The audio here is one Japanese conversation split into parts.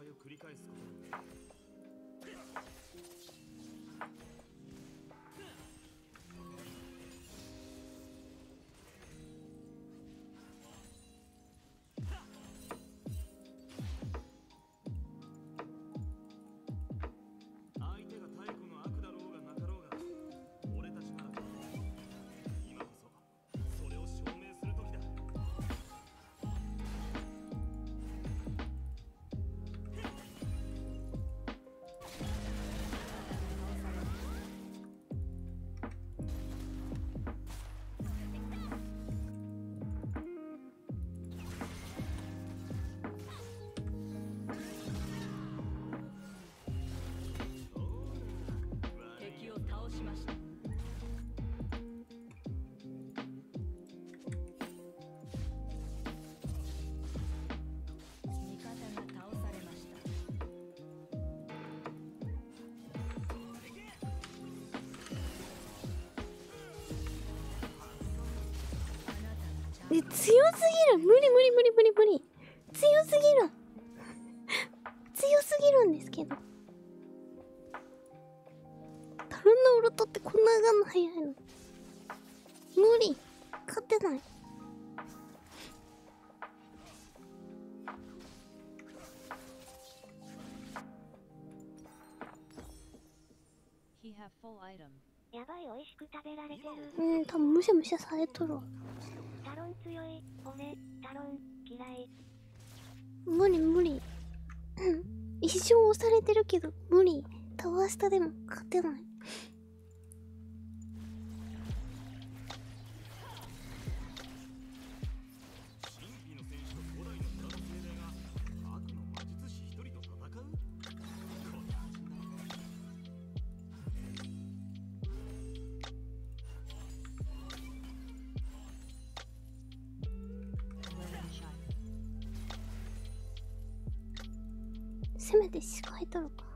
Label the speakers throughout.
Speaker 1: を繰り返すこと。
Speaker 2: 強すぎる。無理強すぎる強すぎるんですけど、タルンのウルトってこんな上がんの早いの？無理、勝てない。
Speaker 3: やばい、美味しく食べられてる。
Speaker 2: 多分むしゃむしゃされとるわ。
Speaker 3: タロン強い。俺タロン嫌い。
Speaker 2: 無理一生押されてるけど無理。タワー下でも勝てない。せめて視界取るか。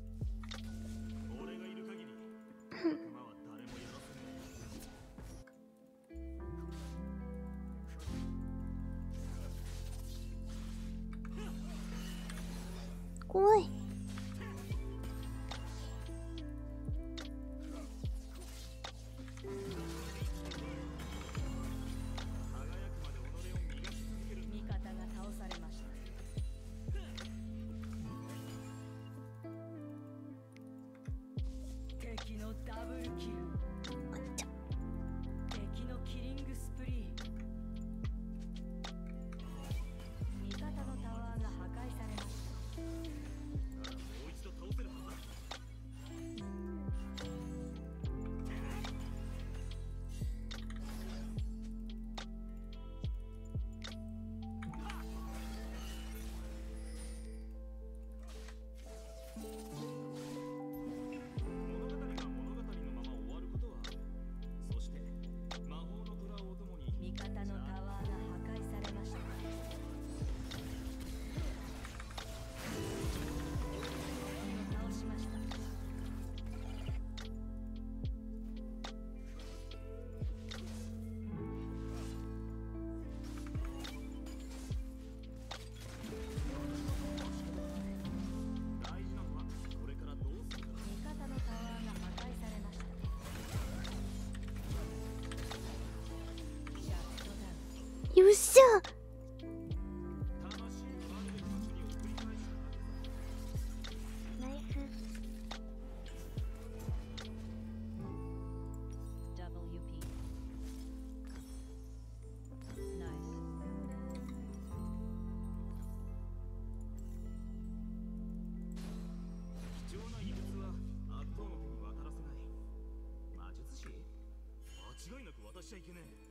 Speaker 2: 怖い。
Speaker 4: ダブルキル。敵のキリングスプリー。味方のタワーが破壊されました。
Speaker 1: もう一度倒せるはずだ。
Speaker 2: よっしゃ。
Speaker 3: ナイス。
Speaker 1: 貴重な遺物は悪党の手に渡らせない。魔術師？間違いなく渡しちゃいけねえ。